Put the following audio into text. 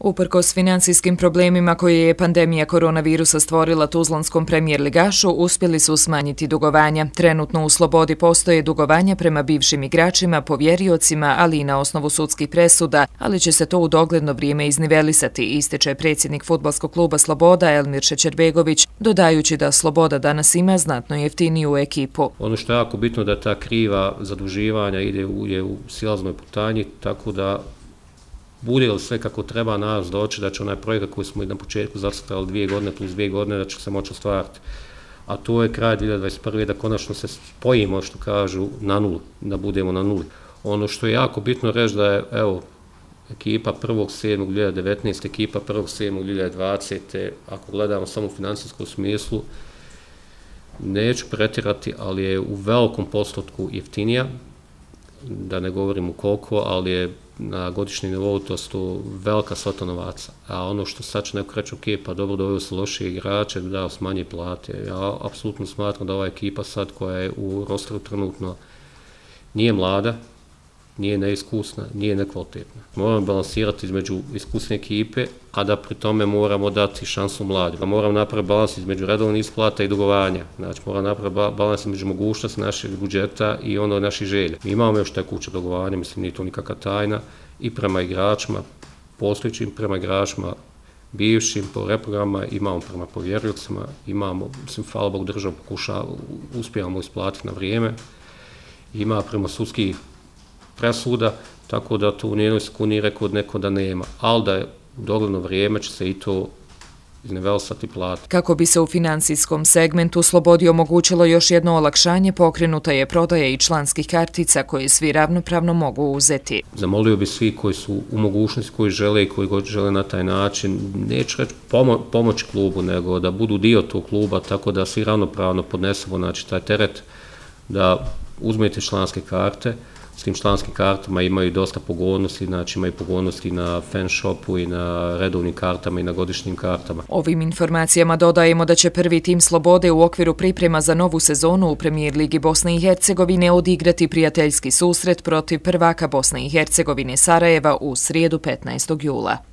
Uprkos financijskim problemima koje je pandemija koronavirusa stvorila tuzlanskom premijer ligašu, uspjeli su smanjiti dugovanja. Trenutno u Slobodi postoje dugovanja prema bivšim igračima, povjeriocima, ali i na osnovu sudskih presuda, ali će se to u dogledno vrijeme iznivelisati, ističe predsjednik fudbalskog kluba Sloboda Elmir Šećerbegović, dodajući da Sloboda danas ima znatno jeftiniju ekipu. Ono što je jako bitno da ta kriva zaduživanja ide u silaznoj putanji, tako da bude li sve kako treba nas doći, da će onaj projekat koji smo i na početku zacrtali 2 godine plus 2 godine, da će se moći ostvariti. A to je kraj 2021. da konačno se spojimo, što kažu, na nulu, da budemo na nuli. Ono što je jako bitno reći da je, evo, ekipa 1.7.2019, ekipa 1.7.2020, ako gledamo samo u financijskom smislu, neću pretirati, ali je u velikom postotku jeftinija, da ne govorim u koliko, ali je na godišnjem nivou to su velika svota novaca. A ono što sad će neko reći, ok, pa dobro, doveo se lošije igrače, da smanje plate. Ja apsolutno smatram da ova ekipa sad koja je u rosteru trenutno nije mlada, nije neiskusna, nije nekvalitetna. Moramo balansirati između iskusne ekipe, a da pri tome moramo dati šansu mladima. Moramo napraviti balans između redovnih isplata i dugovanja. Znači, moramo napraviti balans između mogućnosti našeg budžeta i ono naših želja. Mi imamo još tekuće dugovanje, mislim, nije to nikakva tajna, i prema igračima, postojećim prema igračima, bivšim po reprogramama, imamo prema povjeriocima, imamo, mislim, hvala Bogu, država pokušava, uspijemo isplatiti na vrijeme, ima prema sudskih presuda, tako da to u nijednoj sekundi rekao od neko da nema, ali da je u dogledno vrijeme će se i to iznivelisati plati. Kako bi se u financijskom segmentu Slobodi omogućilo još jedno olakšanje, pokrenuta je prodaja i članskih kartica koje svi ravnopravno mogu uzeti. Zamolio bi svi koji su u mogućnosti, koji žele i koji god žele na taj način, neću reći pomoć klubu, nego da budu dio tog kluba, tako da svi ravnopravno podnesemo, znači, taj teret da uzmete članske karte. S tim članskim kartama imaju dosta pogodnosti, znači imaju pogodnosti na fan shopu i na redovnim kartama i na godišnjim kartama. Ovim informacijama dodajemo da će prvi tim Slobode u okviru priprema za novu sezonu u Premijer Ligi Bosne i Hercegovine odigrati prijateljski susret protiv prvaka Bosne i Hercegovine Sarajeva u srijedu 15. jula.